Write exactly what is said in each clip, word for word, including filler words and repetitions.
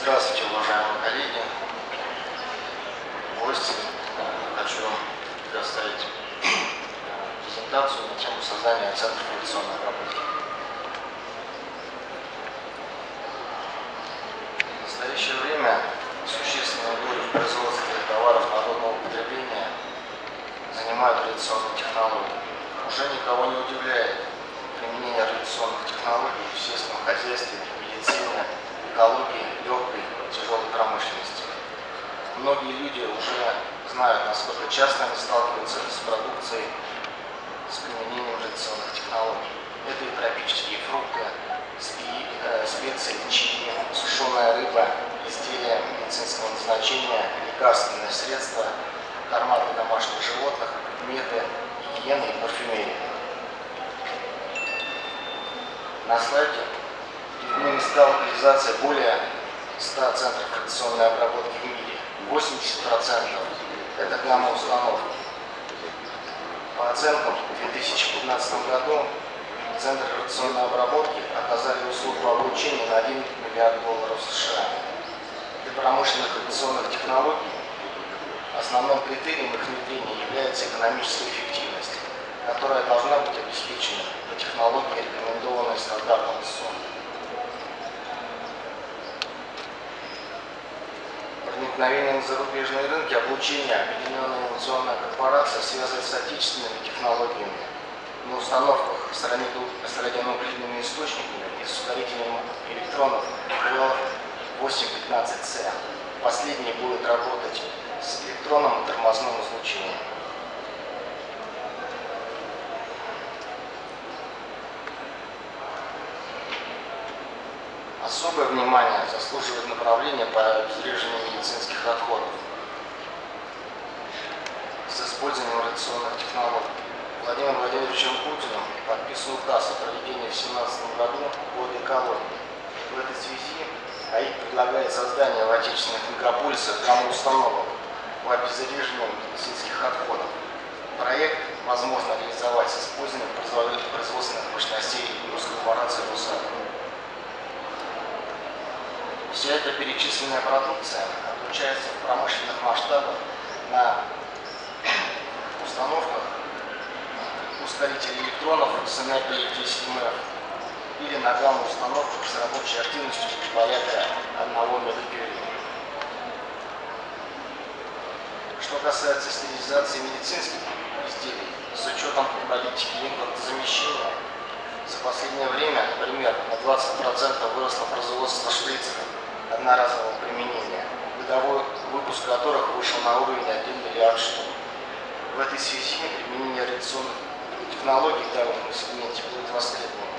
Здравствуйте, уважаемые коллеги, гости. Хочу вам предоставить презентацию на тему создания Центра традиционной работы. В настоящее время существенную долю в производстве товаров народного потребления занимают традиционные технологии. Уже никого не удивляет применение традиционных технологий в сельском хозяйстве, медицине, экологии, легкой, тяжелой промышленности. Многие люди уже знают, насколько часто они сталкиваются с продукцией с применением традиционных технологий. Это и тропические фрукты, специи, чаи, сушеная рыба, изделия медицинского назначения, лекарственные средства, корма для домашних животных, предметы гигиены и парфюмерии. На слайде перед ними стала локализация более ста центров традиционной обработки в мире. восемьдесят процентов это гамма-установки. По оценкам, в две тысячи пятнадцатом году центры традиционной обработки оказали услугу обучения на один миллиард долларов США. Для промышленных традиционных технологий основным критерием их внедрения является экономическая эффективность, которая должна быть обеспечена по технологии, рекомендованной стандартом ИСО. Проникновение на зарубежные рынки обучения Объединенная инновационная корпорация связывает с отечественными технологиями на установках с радионуклидными источниками и с ускорителем электронов восемь пятнадцать С. Последний будет работать с электронным и тормозным излучением. Особое внимание заслуживает направление по обезвреживанию медицинских отходов с использованием радиационных технологий. Владимиром Владимировичем Путиным подписан указ о проведении в две тысячи семнадцатом году года экологии. В этой связи АИК предлагает создание в отечественных мегаполисах гамма-установок по обезвреживанию медицинских отходов. Проект возможно реализовать с использованием производственных мощностей госкорпорации «Росатом». Вся эта перечисленная продукция обучается в промышленных масштабах на установках ускорителей электронов с энергией десять эм эф или на гамма-установках с рабочей активностью порядка одного мегакюри. Что касается стерилизации медицинских изделий, с учетом политики импортозамещения, за последнее время, например, на двадцать процентов выросло производство шприцев одноразового применения, годовой выпуск которых вышел на уровень один миллиард штук. В этой связи применение радиационных технологий в данном сегменте будет востребовано.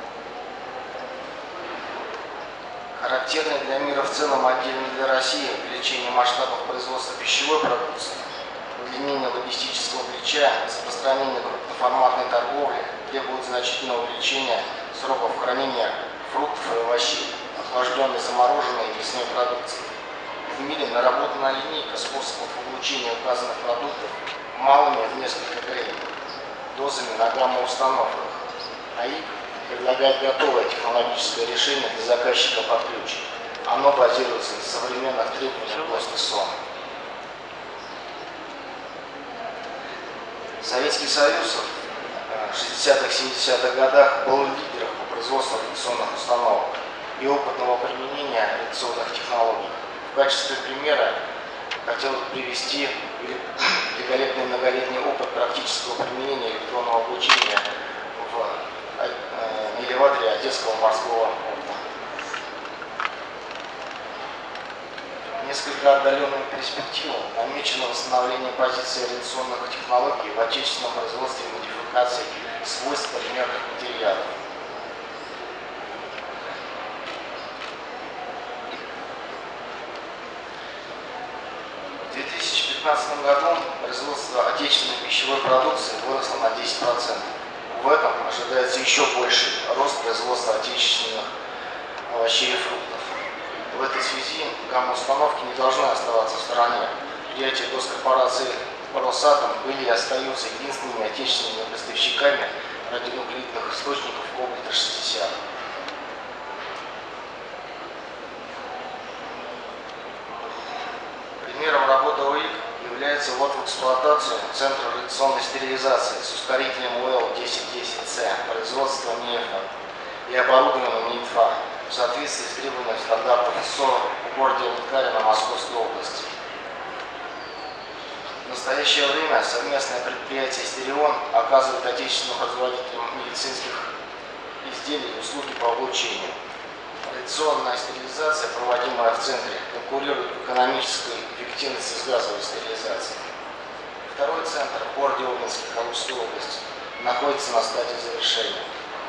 Характерное для мира в целом, отдельно для России, увеличение масштабов производства пищевой продукции, удлинение логистического плеча, распространение крупноформатной торговли требует значительного увеличения сроков хранения фруктов и овощей, охлажденной, замороженной и мясной продукции. В мире наработана линейка способов получения указанных продуктов малыми в несколько грей, дозами на гамма-установках. АИК предлагает готовое технологическое решение для заказчика под ключ. Оно базируется на современных требованиях ГОСТ-ИСО. Советский Союз в шестидесятых-семидесятых годах был лидером по производству радиационных установок и опытного применения радиационных технологий. В качестве примера хотел привести великолепный многолетний опыт практического применения электронного обучения в элеваторе Одесского морского порта. Несколько отдаленную перспективу намечено восстановление позиции радиационных технологий в отечественном производстве и модификации свойств полимерных материалов. В две тысячи пятнадцатом году производство отечественной пищевой продукции выросло на десять процентов. В этом ожидается еще больший рост производства отечественных овощей и фруктов. В этой связи гамма-установки не должны оставаться в стороне. Предприятия госкорпорации «Росатом» были и остаются единственными отечественными поставщиками радионуклидных источников кобальта шестьдесят. предлагается ввод в эксплуатацию Центра радиационной стерилизации с ускорителем УЭЛ десять десять С производства НИЭФа и оборудованием НИТФА в соответствии с требованиями стандартов ИСО в городе Лыткарино Московской области. В настоящее время совместное предприятие «Стерион» оказывает отечественным производителям медицинских изделий и услуги по облучению. Радиационная стерилизация, проводимая в центре, конкурирует в экономической эффективности с газовой стерилизацией. Второй центр в городе Обнинске, Калужской области, находится на стадии завершения.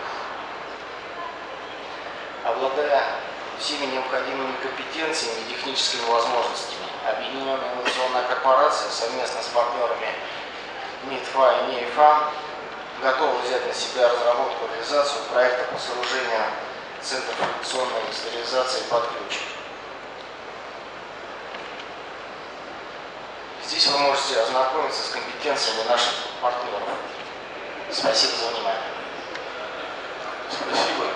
Обладая всеми необходимыми компетенциями и техническими возможностями, Объединенная инновационная корпорация совместно с партнерами НИТФА и НИЭФА готова взять на себя разработку и реализацию проекта по сооружению Центров радиационной стерилизации под ключ. Здесь вы можете ознакомиться с компетенциями наших партнеров. Спасибо за внимание. Спасибо.